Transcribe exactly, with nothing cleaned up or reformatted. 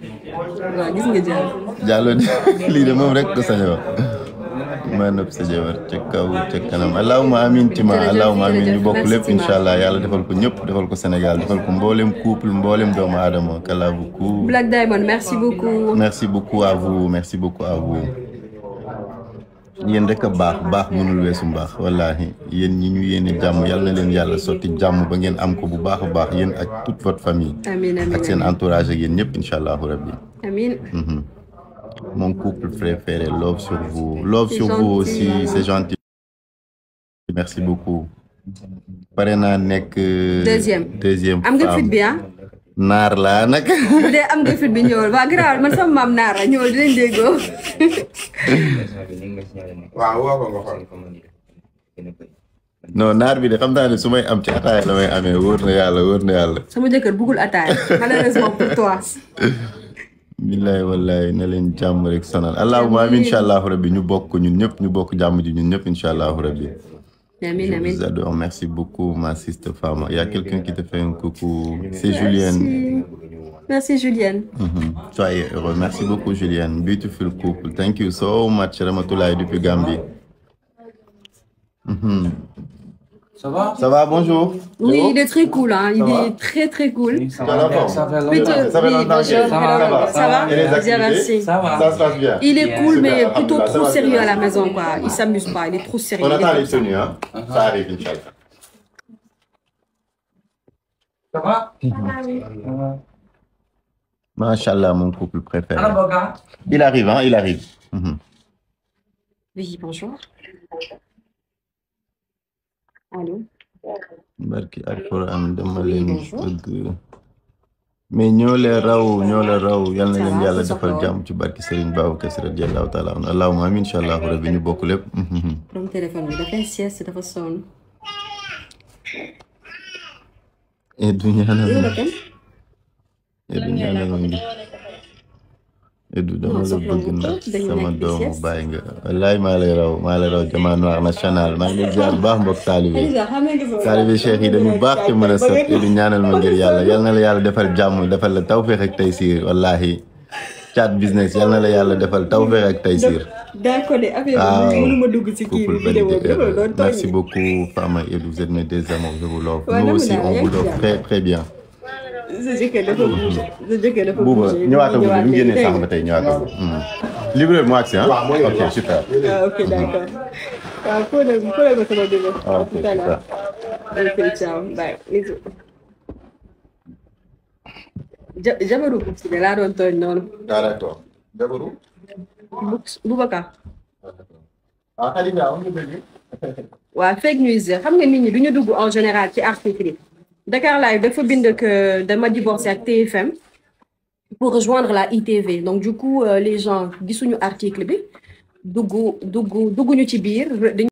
waaw gis nga Diallo. Diallo lii de moom rek ko sañoo ma nëb sa jabar ca kaw ca kanam allahuma amin tima allahuma amin ñu bokk lépp incha allah yàlla defal ko ñëpp defal ko Sénégal defal ko mboolem couple mboolem doomu aadama kala beaucoup. Black Diamond merci beaucoup. merci beaucoup à vous merci beaucoup à vous. yéen rek a baax baax mënul weesu mbaax wallaahi yéen ñi ñu yéene jàmm yàlla na leen yàlla sotti jàmm ba ngeen am ko bu baax a baax yéen ak toute votre famille. amiin amiin ak seen entourage ak yéen ñëpp incha allahu rabbi. amiin. Mon couple préféré, love sur vous. Love sur vous aussi, c'est gentil. Merci beaucoup. pare naa nekk. deuxième deuxième am nga fit bi ah. naar laa nag. bu dee am nga fit bi ñëwal waa garaawal man sama maam naar la ñëwal dinañ déggoo. waaw woo ko nga xool. non naar bi de xam naa ne su may am ci ataaya la may amee wóor na yàlla wóor na yàlla. sama jëkkër bëggul ataaya malheureusement pour toi. billahi wallahi na leen jàmm rek sonal allahumma amin incha allahu rabbi ñu bokk ñun ñëpp ñu bokk jàmm ji ñun ñëpp incha allahu rabbi. Amin, amin. Je vous adore. Merci beaucoup, ma sister femme. Il y a quelqu'un qui te fait un coucou. C'est Julienne. Merci, Julienne. Mm-hmm. Soyez heureux. Merci beaucoup, Julienne. Beautiful couple. Thank you so much, Ramatoulaye depuis Gambie. Mm-hmm. Ça va? Ça va, bonjour. Oui, il est très cool, hein. Il est très très cool. Ça va, ça fait Plutôt, ça fait oui, longtemps. bonjour. Ça va, Ça va? Et les Bien, activités? merci. Ça va. Ça se passe bien. Il est cool, mais Super, plutôt alhamdoulilah, trop ça va sérieux bien. à la maison, quoi. Il s'amuse pas, il est trop sérieux. On attend les tenues, hein. Ça arrive, Inch'Allah. Ça va? Masha'Allah, mon couple préféré. Alors, Boga? Il arrive, hein, il arrive. Mm-hmm. Oui, bonjour. Allô? barki alquran dama leen bëgg mais ñoo leen raw ñoo leen raw yal na leen yàlla defal jàmm ci barki Serigne Babacar Sy radiyallahu taala anhu allahumma amin incha allahu rabbi ñu bokk lépp. borom téléphone bi dafay sieste dafa sonn. et du ñaanal ma et du ñaanal ma ngi et du dama la bëgg nag sama doomu bàyyi nga wallaay maa lay raw maa lay raw Jama Noir national maa ngi lay ziar bu baax mbokk taalibe taalibe cheikh yi dañu baax te mën a sot et du ñaanal ma ngir yàlla yal na la yàlla defal jàmm defal la tawfeex ak taysiir wallahi chat business yal na la yàlla defal tawfeex ak taysiir. d'accord de affaire bi mënuma dugg ci kii bi vidéo bi. Merci beaucoup Fama et vous êtes mes deux amours je vous love. Nous aussi on vous love très très bien. sa jëkkër dafa bougé sa jëkkër dafa Bouba bougé ñëwaatagul bi mu génnee sànq ba tey ñëwaatagul. livreur mu agsi ah. ok super. ah ok d'accord. waaw fóole fóole ma sama bébé. ok super. ok ciao bye bisous. ja jabaru Boups bi laa doon tooñ noonu. ah d'accord. jabaru. Boups Boubacar. ah Khadija am nga bëgg. waaw fake news xam nga nit ñi du ñu dugg en général ci article yi. Dakar Live dafa bind que dama divorcé ak T F M pour rejoindre la I T V donc du coup euh, les gens gisuñu article bi dugg dugg dugguñu ci biir.